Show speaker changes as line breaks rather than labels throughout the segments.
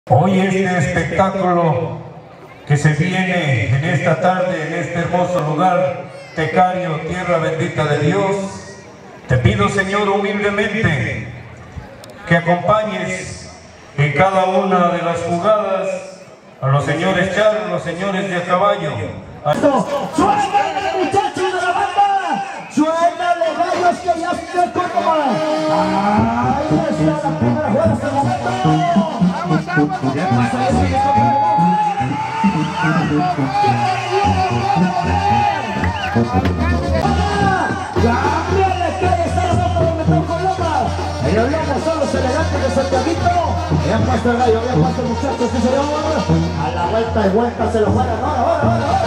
Hoy este espectáculo que se viene en esta tarde, en este hermoso lugar, Tecario, tierra bendita de Dios, te pido, Señor, humildemente que acompañes en cada una de las jugadas a los señores charros, los señores de a caballo.
¡Suénale, muchachos de la banda! ¡Suénale, gallos, que ya se el Córdoba! ¡Ahí está la primera jugada hasta el momento! ¿Qué pasa eso? ¡Cámbiale, que ahí está la banda donde tocó Loma! Ellos Loma son los elegantes de Santiaguito. Bien puesto el gallo, bien puesto el muchacho, sí señor. A la vuelta y vuelta se lo juegan. ¡Ahora!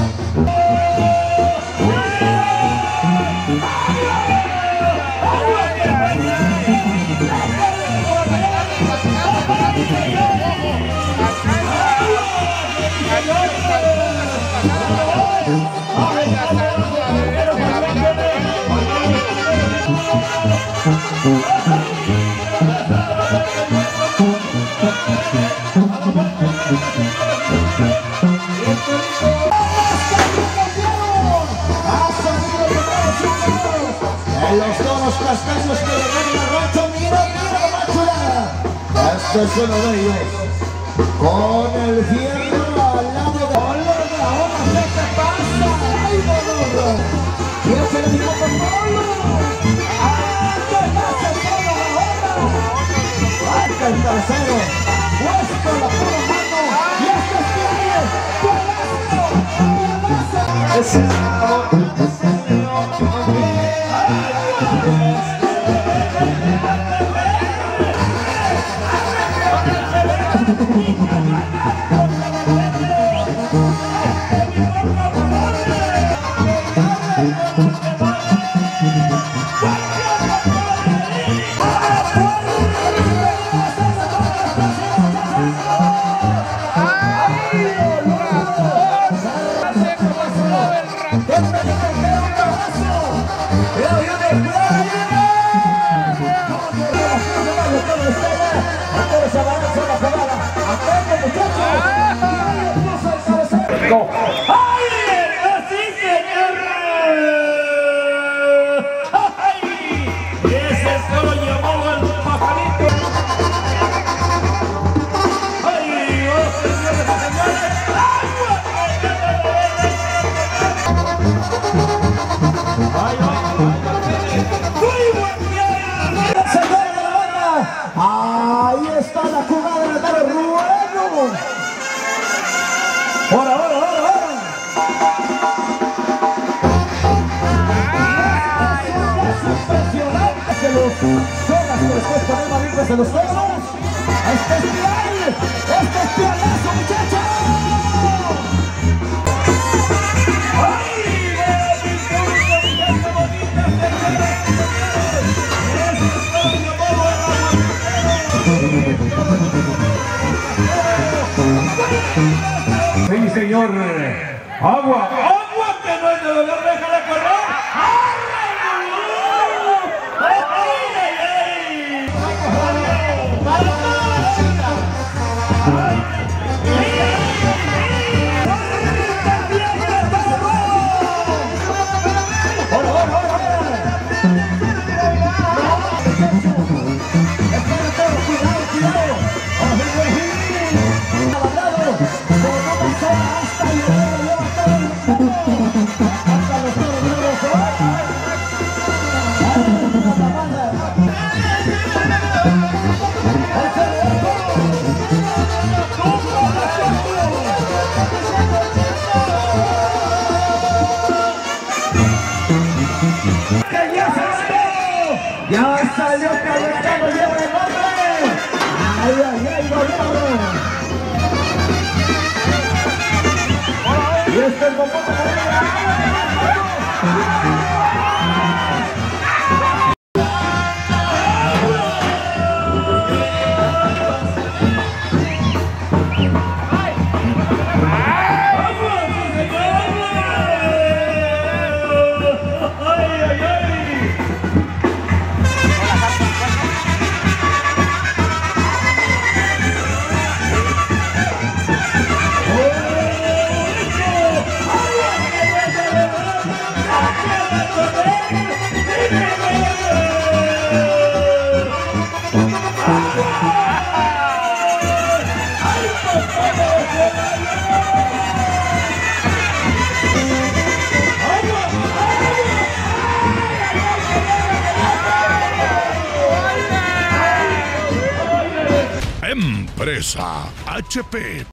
Los toros castaños que le ganan al rancho, mira la chula. Este es uno de ellos, con el fierro al lado de Polo. Ahora se pasa, ¡ay, boludo! Quiero que le digo con Polo. ¡Ah, qué pasa todo ahora! Marca el tercero, puesto la pura mano, y este es ese es el amor. Ahí está la jugada de la Ruano. ¡Ahora! Es impresionante que los sogas que después ponemos limpios de los toros. ¡Este es pial! ¡Este es pialazo, muchachos!
Sí, señor. Agua que no es de beber, déjala correr.
Ya salió Cayetano, lleva el nombre. ¡Ay, gobierno!
Empresa HP.